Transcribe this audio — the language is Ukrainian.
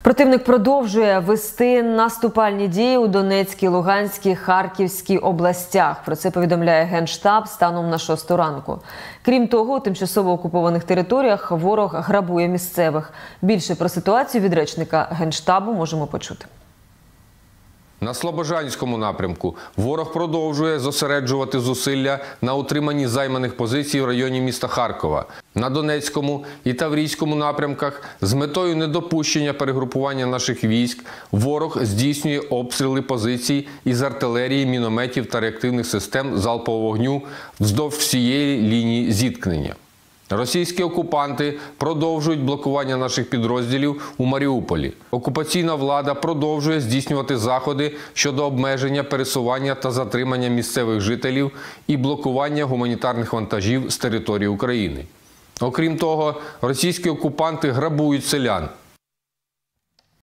Противник продовжує вести наступальні дії у Донецькій, Луганській, Харківській областях. Про це повідомляє Генштаб станом на 6 ранку. Крім того, у тимчасово окупованих територіях ворог грабує місцевих. Більше про ситуацію від речника Генштабу можемо почути. На Слобожанському напрямку ворог продовжує зосереджувати зусилля на утриманні займаних позицій в районі міста Харкова. На Донецькому і Таврійському напрямках з метою недопущення перегрупування наших військ ворог здійснює обстріли позицій із артилерії, мінометів та реактивних систем залпового вогню вздовж всієї лінії зіткнення. Російські окупанти продовжують блокування наших підрозділів у Маріуполі. Окупаційна влада продовжує здійснювати заходи щодо обмеження пересування та затримання місцевих жителів і блокування гуманітарних вантажів з території України. Окрім того, російські окупанти грабують селян.